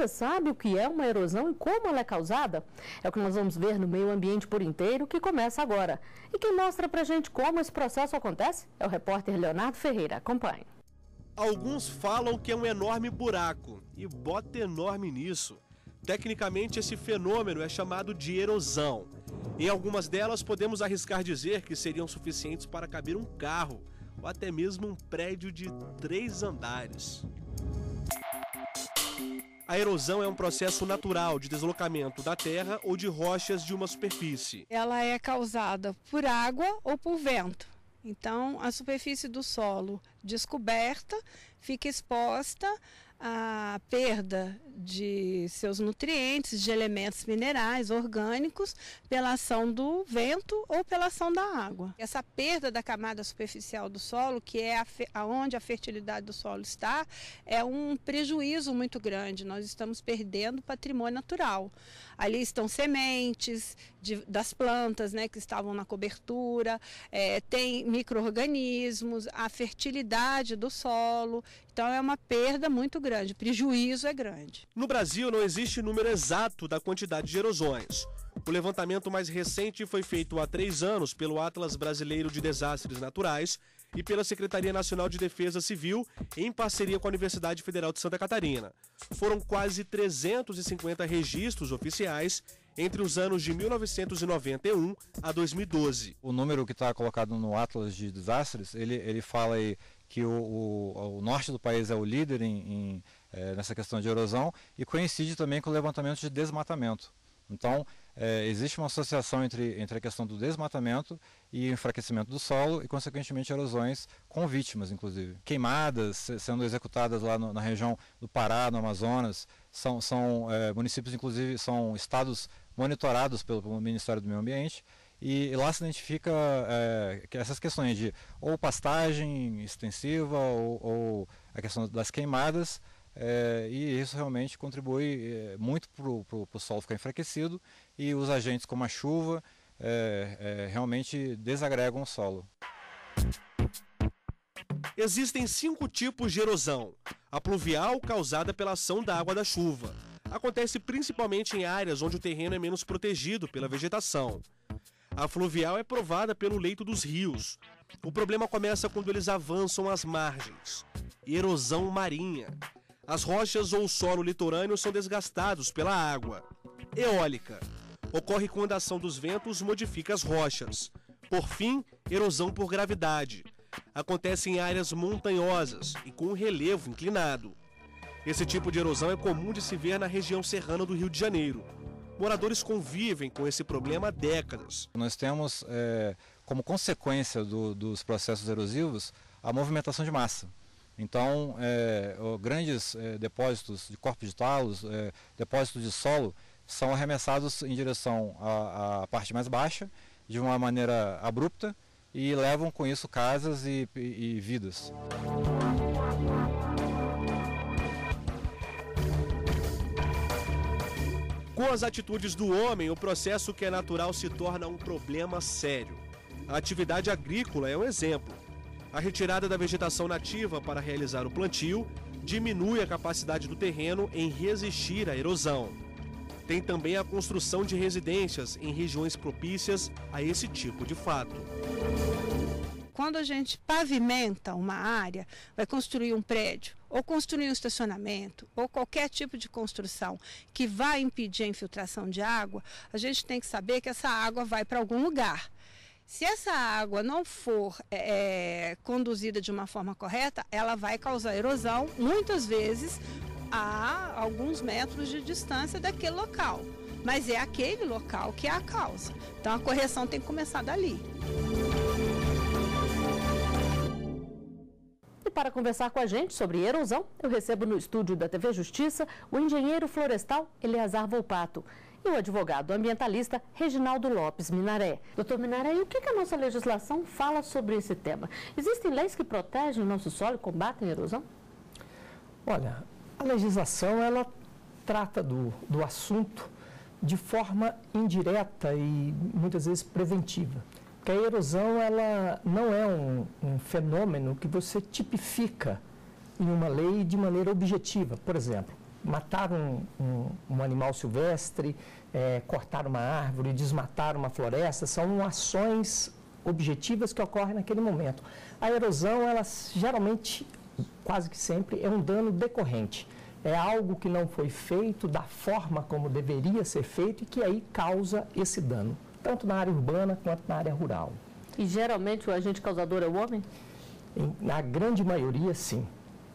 você sabe o que é uma erosão e como ela é causada? É o que nós vamos ver no Meio Ambiente por Inteiro, que começa agora. E quem mostra pra gente como esse processo acontece é o repórter Leonardo Ferreira. Acompanhe. Alguns falam que é um enorme buraco, e bota enorme nisso. Tecnicamente, esse fenômeno é chamado de erosão. Em algumas delas, podemos arriscar dizer que seriam suficientes para caber um carro, ou até mesmo um prédio de 3 andares. A erosão é um processo natural de deslocamento da terra ou de rochas de uma superfície. Ela é causada por água ou por vento. Então, a superfície do solo descoberta fica exposta à perda de seus nutrientes, de elementos minerais, orgânicos, pela ação do vento ou pela ação da água. Essa perda da camada superficial do solo, que é onde a fertilidade do solo está, é um prejuízo muito grande. Nós estamos perdendo patrimônio natural. Ali estão sementes das plantas, né, que estavam na cobertura, tem micro-organismos, a fertilidade do solo. Então é uma perda muito grande, o prejuízo é grande. No Brasil não existe número exato da quantidade de erosões. O levantamento mais recente foi feito há 3 anos pelo Atlas Brasileiro de Desastres Naturais e pela Secretaria Nacional de Defesa Civil, em parceria com a Universidade Federal de Santa Catarina. Foram quase 350 registros oficiais entre os anos de 1991 a 2012. O número que está colocado no Atlas de Desastres, ele fala aí que o norte do país é o líder nessa questão de erosão e coincide também com o levantamento de desmatamento. Então, existe uma associação entre a questão do desmatamento e o enfraquecimento do solo e, consequentemente, erosões com vítimas, inclusive. Queimadas sendo executadas lá na região do Pará, no Amazonas, são municípios, inclusive, são estados monitorados pelo Ministério do Meio Ambiente, e lá se identifica essas questões de ou pastagem extensiva ou a questão das queimadas, e isso realmente contribui muito para o solo ficar enfraquecido, e os agentes como a chuva realmente desagregam o solo. Existem 5 tipos de erosão. A pluvial, causada pela ação da água da chuva. Acontece principalmente em áreas onde o terreno é menos protegido pela vegetação. A fluvial é provada pelo leito dos rios. O problema começa quando eles avançam às margens. Erosão marinha. As rochas ou o solo litorâneo são desgastados pela água. Eólica. Ocorre quando a ação dos ventos modifica as rochas. Por fim, erosão por gravidade. Acontece em áreas montanhosas e com um relevo inclinado. Esse tipo de erosão é comum de se ver na região serrana do Rio de Janeiro. Moradores convivem com esse problema há décadas. Nós temos, como consequência dos processos erosivos, a movimentação de massa. Então, grandes depósitos de corpos de talos, depósitos de solo, são arremessados em direção à parte mais baixa, de uma maneira abrupta, e levam com isso casas e vidas. Com as atitudes do homem, o processo que é natural se torna um problema sério. A atividade agrícola é um exemplo. A retirada da vegetação nativa para realizar o plantio diminui a capacidade do terreno em resistir à erosão. Tem também a construção de residências em regiões propícias a esse tipo de fato. Quando a gente pavimenta uma área, vai construir um prédio, ou construir um estacionamento, ou qualquer tipo de construção que vai impedir a infiltração de água, a gente tem que saber que essa água vai para algum lugar. Se essa água não for conduzida de uma forma correta, ela vai causar erosão, muitas vezes a alguns metros de distância daquele local. Mas é aquele local que é a causa. Então a correção tem que começar dali. E para conversar com a gente sobre erosão, eu recebo no estúdio da TV Justiça o engenheiro florestal Eleazar Volpato e o advogado ambientalista Reginaldo Lopes Minaré. Doutor Minaré, e o que a nossa legislação fala sobre esse tema? Existem leis que protegem o nosso solo e combatem a erosão? Olha, a legislação ela trata do assunto de forma indireta e muitas vezes preventiva. Porque a erosão ela não é um fenômeno que você tipifica em uma lei de maneira objetiva. Por exemplo, matar um animal silvestre, cortar uma árvore, desmatar uma floresta, são ações objetivas que ocorrem naquele momento. A erosão, ela geralmente, quase que sempre, é um dano decorrente. É algo que não foi feito da forma como deveria ser feito e que aí causa esse dano, tanto na área urbana quanto na área rural. E geralmente o agente causador é o homem? Na grande maioria, sim.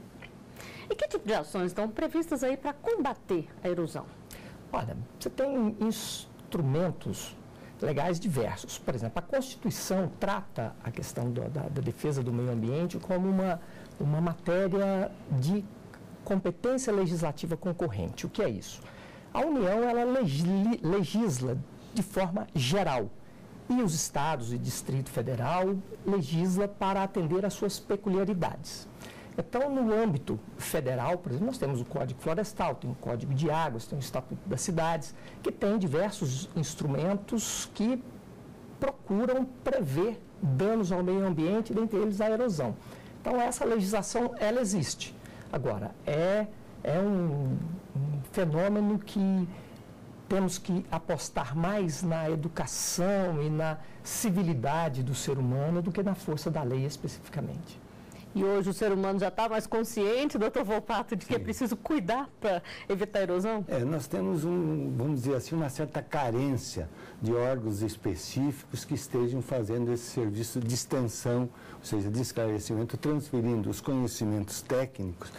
E que tipo de ações estão previstas aí para combater a erosão? Olha, você tem instrumentos legais diversos. Por exemplo, a Constituição trata a questão da defesa do meio ambiente como uma matéria de competência legislativa concorrente. O que é isso? A União, ela legisla de forma geral e os estados e Distrito Federal legisla para atender às suas peculiaridades. Então, no âmbito federal, por exemplo, nós temos o Código Florestal, tem o Código de Águas, tem o Estatuto das Cidades, que tem diversos instrumentos que procuram prever danos ao meio ambiente, dentre eles a erosão. Então, essa legislação, ela existe. Agora, é um fenômeno que temos que apostar mais na educação e na civilidade do ser humano do que na força da lei especificamente. E hoje o ser humano já está mais consciente, doutor Volpato, de que é preciso cuidar para evitar a erosão? Nós temos, vamos dizer assim, uma certa carência de órgãos específicos que estejam fazendo esse serviço de extensão, ou seja, de esclarecimento, transferindo os conhecimentos técnicos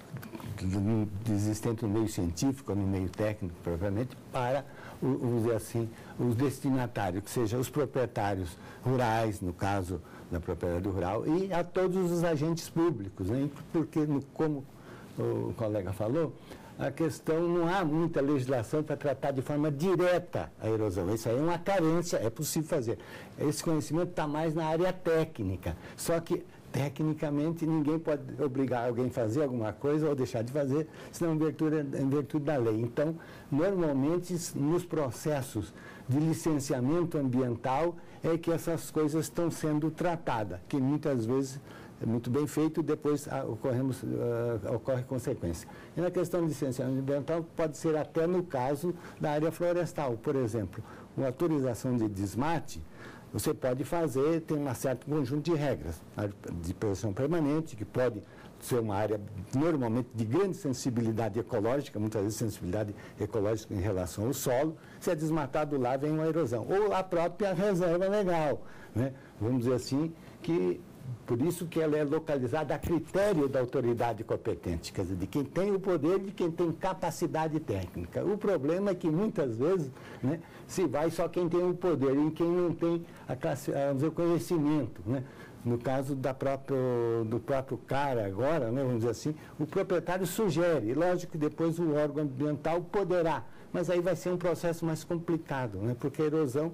existentes no meio científico, no meio técnico, propriamente, para, vamos dizer assim, os destinatários, que sejam os proprietários rurais, no caso da propriedade rural, e a todos os agentes públicos, né? Porque, como o colega falou, a questão, não há muita legislação para tratar de forma direta a erosão. Isso aí é uma carência, é possível fazer. Esse conhecimento está mais na área técnica, só que tecnicamente ninguém pode obrigar alguém a fazer alguma coisa ou deixar de fazer, senão em virtude da lei. Então, normalmente, nos processos de licenciamento ambiental é que essas coisas estão sendo tratadas, que muitas vezes é muito bem feito e depois ocorre consequência. E na questão de licenciamento ambiental, pode ser até no caso da área florestal. Por exemplo, uma autorização de desmate, você pode fazer, tem um certo conjunto de regras, de proteção permanente, que pode ser uma área normalmente de grande sensibilidade ecológica, muitas vezes sensibilidade ecológica em relação ao solo. Se é desmatado lá, vem uma erosão. Ou a própria reserva legal, né? Vamos dizer assim, que por isso que ela é localizada a critério da autoridade competente, quer dizer, de quem tem o poder e de quem tem capacidade técnica. O problema é que muitas vezes, né, se vai só quem tem o poder e quem não tem o conhecimento, né? No caso do próprio cara agora, né, vamos dizer assim, o proprietário sugere, lógico que depois o órgão ambiental poderá, mas aí vai ser um processo mais complicado, né, porque a erosão,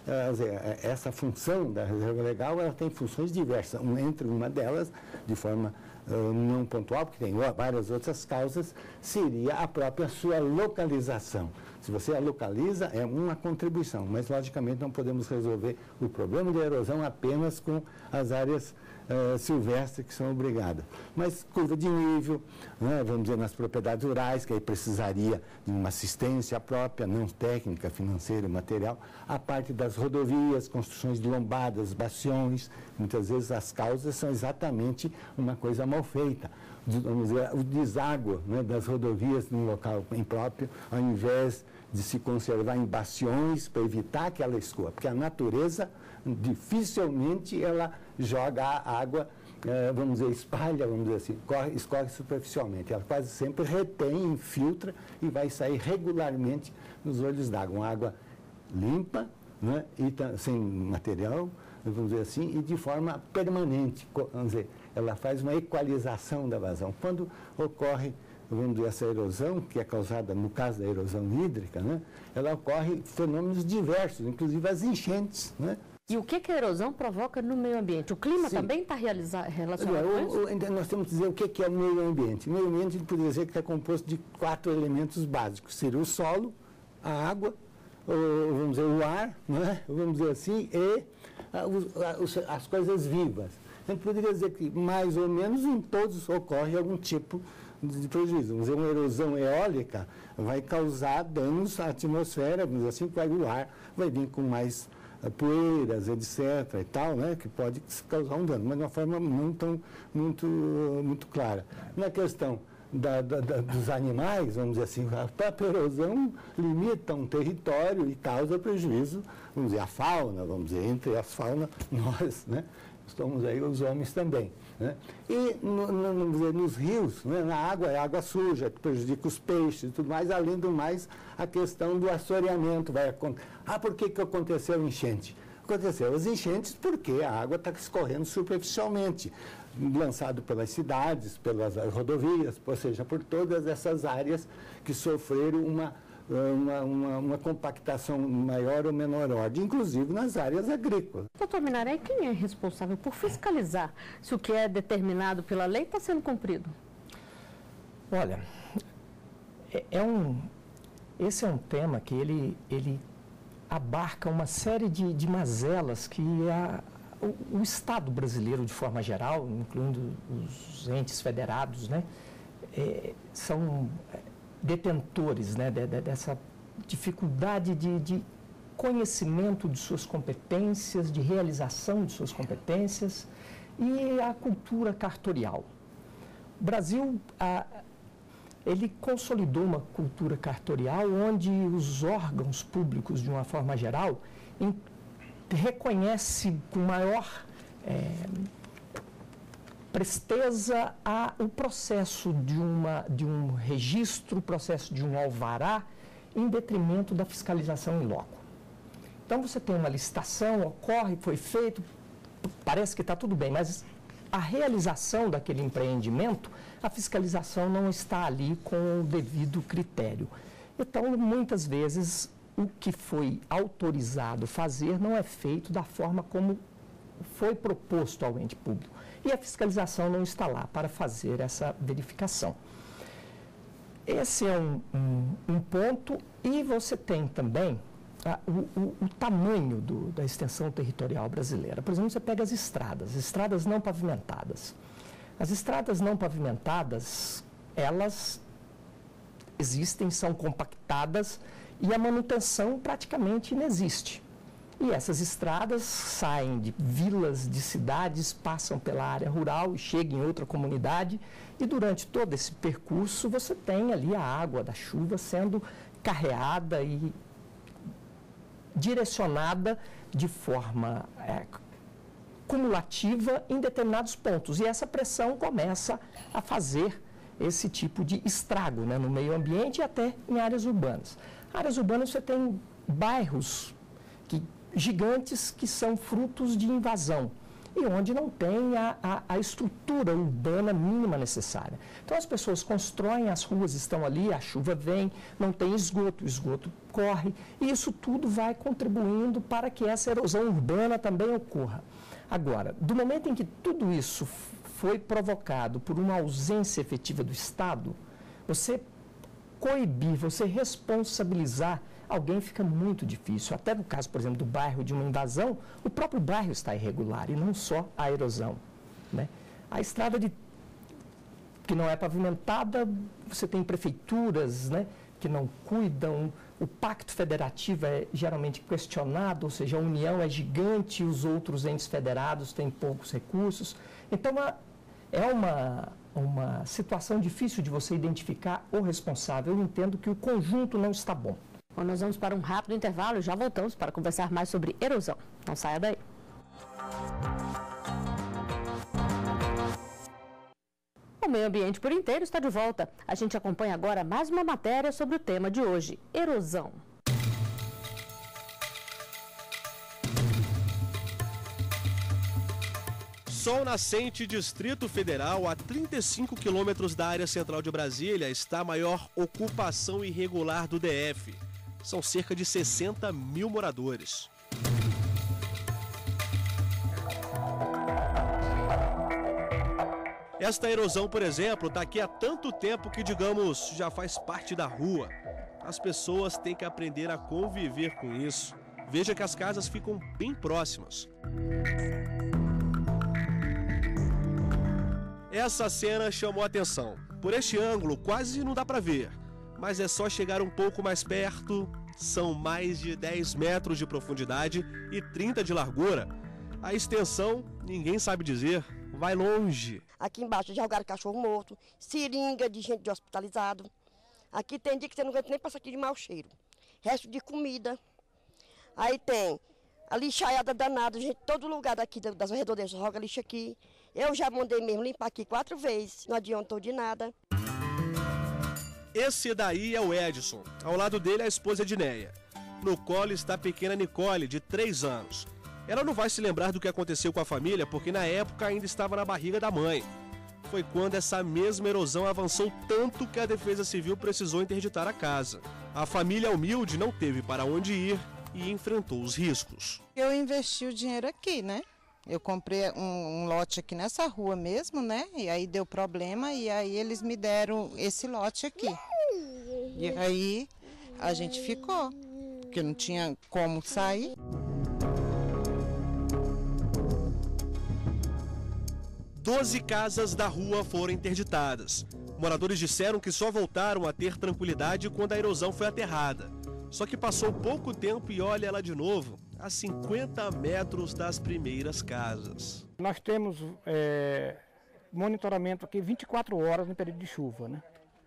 essa função da reserva legal, ela tem funções diversas, entre uma delas, de forma não pontual, porque tem várias outras causas, seria a própria sua localização. Se você a localiza, é uma contribuição, mas logicamente não podemos resolver o problema da erosão apenas com as áreas silvestres que são obrigadas. Mas curva de nível, né, vamos dizer, nas propriedades rurais, que aí precisaria de uma assistência própria, não técnica, financeira, material, a parte das rodovias, construções de lombadas, bastiões, muitas vezes as causas são exatamente uma coisa mal feita. Vamos dizer, o deságua, né, das rodovias num local impróprio, ao invés de se conservar em bastiões para evitar que ela escoa, porque a natureza dificilmente ela joga a água, vamos dizer, espalha, vamos dizer assim, escorre superficialmente. Ela quase sempre retém, infiltra e vai sair regularmente nos olhos d'água. Uma água limpa, né, e sem material, vamos dizer assim, e de forma permanente. Vamos dizer, ela faz uma equalização da vazão. Quando ocorre, vamos dizer, essa erosão, que é causada, no caso da erosão hídrica, né, ela ocorre fenômenos diversos, inclusive as enchentes, né? E o que a erosão provoca no meio ambiente? O clima também está relacionado com isso? Nós temos que dizer o que é o meio ambiente. O meio ambiente, a gente poderia dizer que está composto de 4 elementos básicos. Seria o solo, a água, vamos dizer, o ar, né? Vamos dizer assim, e as coisas vivas. A gente poderia dizer que, mais ou menos, em todos ocorre algum tipo de prejuízo. Vamos dizer, uma erosão eólica vai causar danos à atmosfera, vamos dizer assim, que o ar vai vir com mais poeiras, etc. e tal, né, que pode causar um dano, mas de uma forma muito clara. Na questão dos animais, vamos dizer assim, a própria erosão limita um território e causa prejuízo, vamos dizer, à fauna, vamos dizer, entre as faunas, nós, né, estamos aí os homens também. Né? E nos rios, né, na água, é água suja, que prejudica os peixes e tudo mais, além do mais, a questão do assoreamento vai acontecer. Por que aconteceu enchente? Aconteceu as enchentes porque a água está escorrendo superficialmente, lançado pelas cidades, pelas rodovias, ou seja, por todas essas áreas que sofreram uma compactação maior ou menor ordem, inclusive nas áreas agrícolas. Doutor Minaré, quem é responsável por fiscalizar se o que é determinado pela lei está sendo cumprido? Olha, esse é um tema que ele abarca uma série de mazelas que o Estado brasileiro, de forma geral, incluindo os entes federados, né, são detentores, né, dessa dificuldade de conhecimento de suas competências, de realização de suas competências e a cultura cartorial. O Brasil, ele consolidou uma cultura cartorial onde os órgãos públicos, de uma forma geral, reconhecem com maior presteza o processo de um registro, o processo de um alvará, em detrimento da fiscalização in loco. Então, você tem uma licitação, ocorre, foi feito, parece que está tudo bem, mas a realização daquele empreendimento, a fiscalização não está ali com o devido critério. Então, muitas vezes, o que foi autorizado fazer não é feito da forma como foi proposto ao ente público. E a fiscalização não está lá para fazer essa verificação. Esse é um ponto, e você tem também o tamanho da extensão territorial brasileira. Por exemplo, você pega as estradas não pavimentadas. As estradas não pavimentadas, elas existem, são compactadas e a manutenção praticamente inexiste. E essas estradas saem de vilas, de cidades, passam pela área rural e chegam em outra comunidade. E durante todo esse percurso você tem ali a água da chuva sendo carreada e direcionada de forma cumulativa em determinados pontos. E essa pressão começa a fazer esse tipo de estrago, né, no meio ambiente e até em áreas urbanas. Áreas urbanas você tem bairros gigantes que são frutos de invasão e onde não tem a estrutura urbana mínima necessária. Então as pessoas constroem, as ruas estão ali, a chuva vem, não tem esgoto, o esgoto corre, e isso tudo vai contribuindo para que essa erosão urbana também ocorra. Agora, do momento em que tudo isso foi provocado por uma ausência efetiva do Estado, você coibir, você responsabilizar alguém fica muito difícil. Até no caso, por exemplo, do bairro de uma invasão, o próprio bairro está irregular e não só a erosão, né? A estrada que não é pavimentada, você tem prefeituras, né, que não cuidam, o pacto federativo é geralmente questionado, ou seja, a União é gigante e os outros entes federados têm poucos recursos. Então, é uma situação difícil de você identificar o responsável. Eu entendo que o conjunto não está bom. Bom, nós vamos para um rápido intervalo e já voltamos para conversar mais sobre erosão. Não saia daí. O Meio Ambiente por Inteiro está de volta. A gente acompanha agora mais uma matéria sobre o tema de hoje, erosão. Sol Nascente, Distrito Federal, a 35 quilômetros da área central de Brasília, está a maior ocupação irregular do DF. São cerca de 60 mil moradores. Esta erosão, por exemplo, está aqui há tanto tempo que, digamos, já faz parte da rua. As pessoas têm que aprender a conviver com isso. Veja que as casas ficam bem próximas. Essa cena chamou a atenção. Por este ângulo quase não dá para ver, mas é só chegar um pouco mais perto. São mais de 10 metros de profundidade e 30 de largura. A extensão, ninguém sabe dizer, vai longe. Aqui embaixo já jogaram cachorro morto, seringa de gente de hospitalizado. Aqui tem dia que você não aguenta nem passar aqui de mau cheiro. Resto de comida. Aí tem a lixaiada danada, gente, todo lugar daqui das redondezas joga lixo aqui. Eu já mandei mesmo limpar aqui 4 vezes, não adiantou de nada. Esse daí é o Edson. Ao lado dele a esposa Edneia. No colo está a pequena Nicole, de 3 anos. Ela não vai se lembrar do que aconteceu com a família porque na época ainda estava na barriga da mãe. Foi quando essa mesma erosão avançou tanto que a Defesa Civil precisou interditar a casa. A família humilde não teve para onde ir e enfrentou os riscos. Eu investi o dinheiro aqui, né? Eu comprei um lote aqui nessa rua mesmo, né? E aí deu problema e aí eles me deram esse lote aqui. E aí a gente ficou, porque não tinha como sair. Doze casas da rua foram interditadas. Moradores disseram que só voltaram a ter tranquilidade quando a erosão foi aterrada. Só que passou pouco tempo e olha ela de novo, a 50 metros das primeiras casas. Nós temos monitoramento aqui 24 horas no período de chuva, né?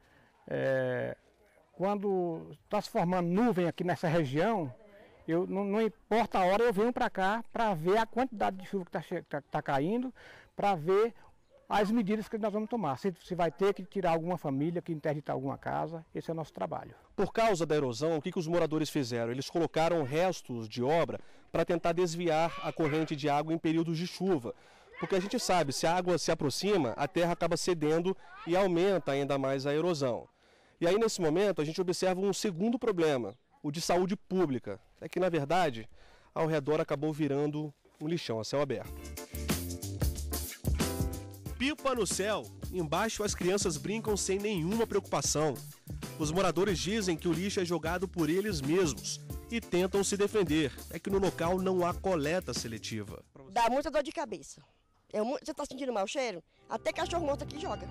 Quando está se formando nuvem aqui nessa região, não importa a hora, eu venho para cá para ver a quantidade de chuva que está caindo, para ver as medidas que nós vamos tomar. Se vai ter que tirar alguma família, que interditar alguma casa, esse é o nosso trabalho. Por causa da erosão, o que os moradores fizeram? Eles colocaram restos de obra para tentar desviar a corrente de água em períodos de chuva. Porque a gente sabe, se a água se aproxima, a terra acaba cedendo e aumenta ainda mais a erosão. E aí, nesse momento, a gente observa um segundo problema, o de saúde pública. É que, na verdade, ao redor acabou virando um lixão a céu aberto. Pipa no céu, embaixo as crianças brincam sem nenhuma preocupação. Os moradores dizem que o lixo é jogado por eles mesmos e tentam se defender. É que no local não há coleta seletiva. Dá muita dor de cabeça. Você está sentindo mau cheiro? Até cachorro morto aqui joga.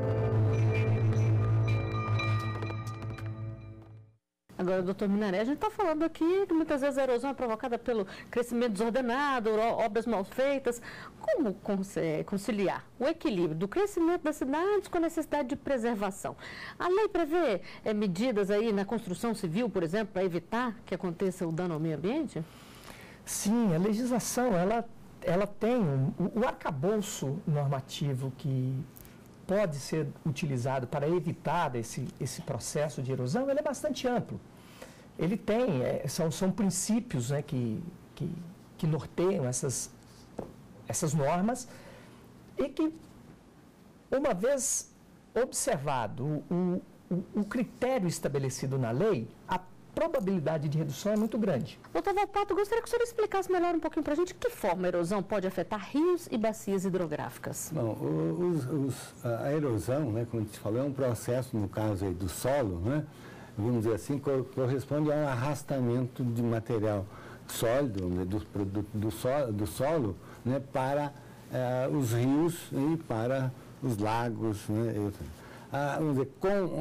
Agora, doutor Minaré, a gente está falando aqui que muitas vezes a erosão é provocada pelo crescimento desordenado, obras mal feitas. Como conciliar o equilíbrio do crescimento das cidades com a necessidade de preservação? A lei prevê medidas aí na construção civil, por exemplo, para evitar que aconteça o dano ao meio ambiente? Sim, a legislação ela tem o arcabouço normativo que pode ser utilizado para evitar esse processo de erosão, ele é bastante amplo. Ele tem, são princípios, né, que norteiam essas normas e que, uma vez observado o critério estabelecido na lei, a probabilidade de redução é muito grande. Doutor Volpato, gostaria que o senhor explicasse melhor um pouquinho para a gente de que forma a erosão pode afetar rios e bacias hidrográficas. Bom, a erosão, né, como a gente falou, é um processo, no caso aí do solo, né, vamos dizer assim, corresponde a um arrastamento de material sólido, né, do solo, né, para os rios e para os lagos, né, vamos dizer,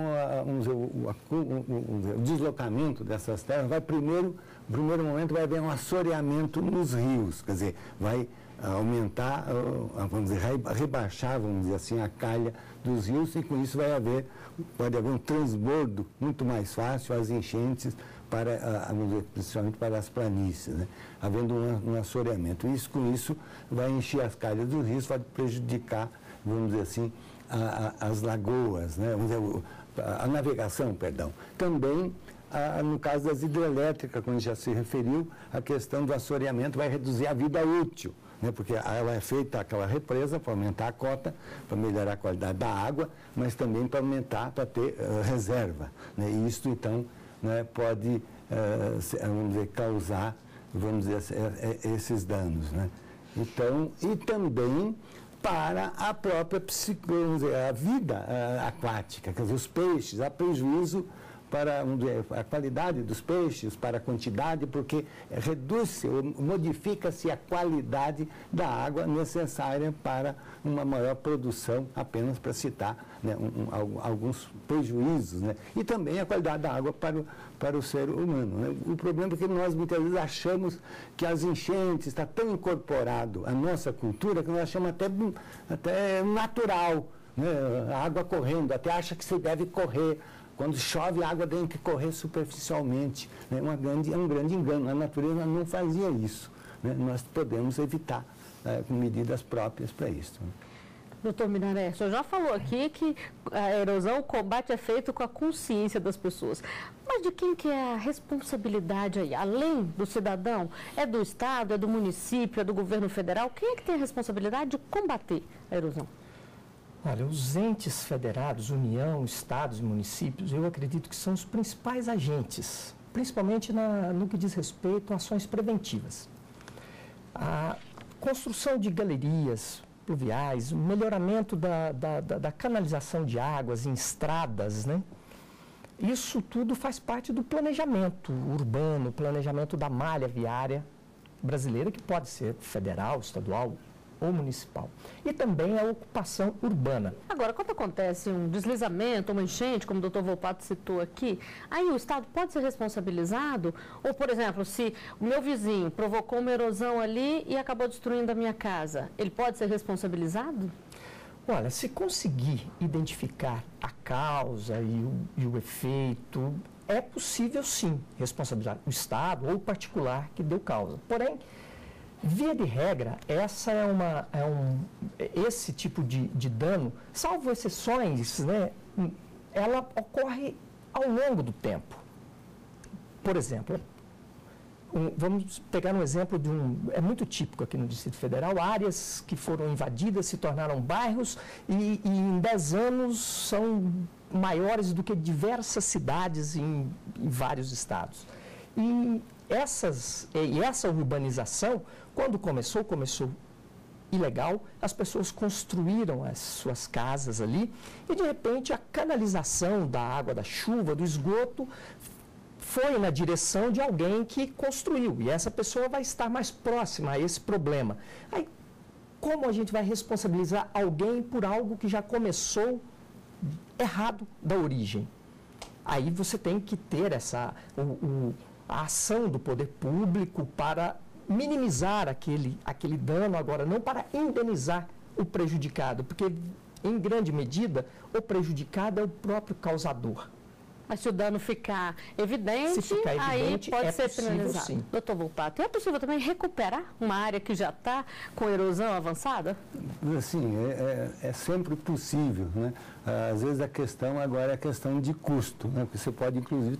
o deslocamento dessas terras no primeiro momento vai haver um assoreamento nos rios, quer dizer, vai aumentar, vamos dizer, rebaixar, vamos dizer assim, a calha dos rios e com isso pode haver um transbordo muito mais fácil, as enchentes, vamos dizer, principalmente para as planícies, né? Havendo um assoreamento. Com isso vai encher as calhas dos rios, vai prejudicar, vamos dizer assim, as lagoas, né? A navegação, perdão. Também, no caso das hidrelétricas, como já se referiu, a questão do assoreamento vai reduzir a vida útil, né? Porque ela é feita aquela represa para aumentar a cota, para melhorar a qualidade da água, mas também para aumentar, para ter reserva, né? E isso, então, né, pode, vamos dizer, causar, vamos dizer, esses danos, né? Então, e também para a própria a vida aquática, quer dizer, os peixes, há prejuízo para a qualidade dos peixes, para a quantidade, porque reduz-se ou modifica-se a qualidade da água necessária para uma maior produção, apenas para citar, né, alguns prejuízos, né? E também a qualidade da água para o ser humano, né? O problema é que nós muitas vezes achamos que as enchentes está tão incorporado à nossa cultura que nós achamos até natural, né? A água correndo, até acha que se deve correr. Quando chove, a água tem que correr superficialmente, né? É um grande engano. A natureza não fazia isso, né? Nós podemos evitar com medidas próprias para isso. Doutor Minaré, o senhor já falou aqui que a erosão, o combate é feito com a consciência das pessoas. Mas de quem que é a responsabilidade aí? Além do cidadão, é do Estado, é do município, é do governo federal? Quem é que tem a responsabilidade de combater a erosão? Olha, os entes federados, União, Estados e municípios, eu acredito que são os principais agentes, principalmente no que diz respeito a ações preventivas. A construção de galerias pluviais, o melhoramento da canalização de águas em estradas, né? Isso tudo faz parte do planejamento urbano, planejamento da malha viária brasileira, que pode ser federal, estadual ou municipal. E também a ocupação urbana. Agora, quando acontece um deslizamento, uma enchente, como o doutor Volpato citou aqui, aí o Estado pode ser responsabilizado? Ou, por exemplo, se o meu vizinho provocou uma erosão ali e acabou destruindo a minha casa, ele pode ser responsabilizado? Olha, se conseguir identificar a causa e o efeito, é possível sim responsabilizar o Estado ou o particular que deu causa. Porém, via de regra, esse tipo de dano, salvo exceções, né, ela ocorre ao longo do tempo. Por exemplo, vamos pegar um exemplo é muito típico aqui no Distrito Federal, áreas que foram invadidas se tornaram bairros e em 10 anos são maiores do que diversas cidades em vários estados. E essa urbanização, quando começou ilegal, as pessoas construíram as suas casas ali e, de repente, a canalização da água da chuva, do esgoto, foi na direção de alguém que construiu. E essa pessoa vai estar mais próxima a esse problema. Aí, como a gente vai responsabilizar alguém por algo que já começou errado da origem? Aí você tem que ter a ação do poder público para minimizar aquele dano, agora não para indenizar o prejudicado, porque em grande medida o prejudicado é o próprio causador. Mas se o dano ficar evidente, aí pode ser penalizado. Sim. Doutor Volpato, é possível também recuperar uma área que já está com erosão avançada? Sim, é sempre possível, né? Às vezes a questão agora é a questão de custo, né? Porque você pode inclusive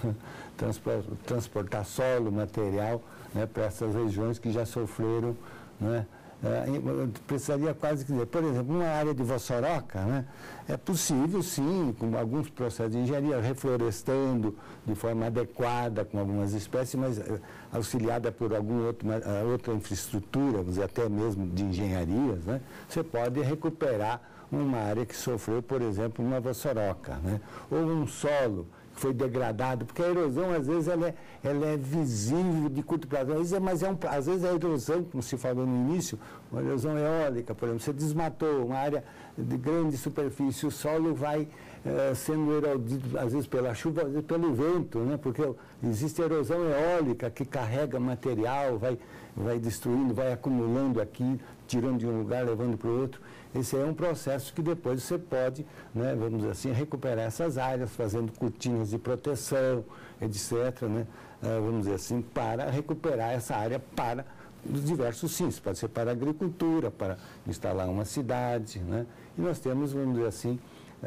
transportar solo, material, né, para essas regiões que já sofreram, né? Precisaria quase dizer, por exemplo, uma área de Vossoroca, né, é possível sim, com alguns processos de engenharia, reflorestando de forma adequada com algumas espécies, mas auxiliada por outra infraestrutura, vamos dizer, até mesmo de engenharias, né, você pode recuperar uma área que sofreu, por exemplo, uma Vossoroca, né, ou um solo que foi degradado, porque a erosão, às vezes, ela é visível de curto prazo, mas às vezes a erosão, como se falou no início, uma erosão eólica, por exemplo, você desmatou uma área de grande superfície, o solo vai sendo erodido, às vezes pela chuva, às vezes pelo vento, né? Porque existe erosão eólica que carrega material, vai destruindo, vai acumulando aqui, tirando de um lugar, levando para o outro. Esse é um processo que depois você pode, né, vamos dizer assim, recuperar essas áreas, fazendo cortinas de proteção, etc., né, vamos dizer assim, para recuperar essa área para os diversos fins. Pode ser para a agricultura, para instalar uma cidade, né? E nós temos, vamos dizer assim,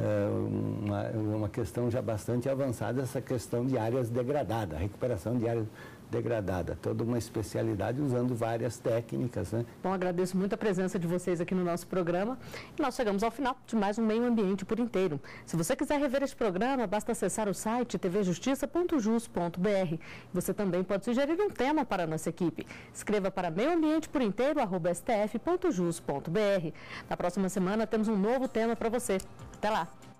uma questão já bastante avançada, essa questão de áreas degradadas, a recuperação de áreas degradada, toda uma especialidade usando várias técnicas, né? Bom, agradeço muito a presença de vocês aqui no nosso programa e nós chegamos ao final de mais um Meio Ambiente por Inteiro. Se você quiser rever este programa, basta acessar o site tvjustiça.jus.br. Você também pode sugerir um tema para a nossa equipe. Escreva para meioambienteporinteiro@stf.jus.br. Na próxima semana temos um novo tema para você. Até lá!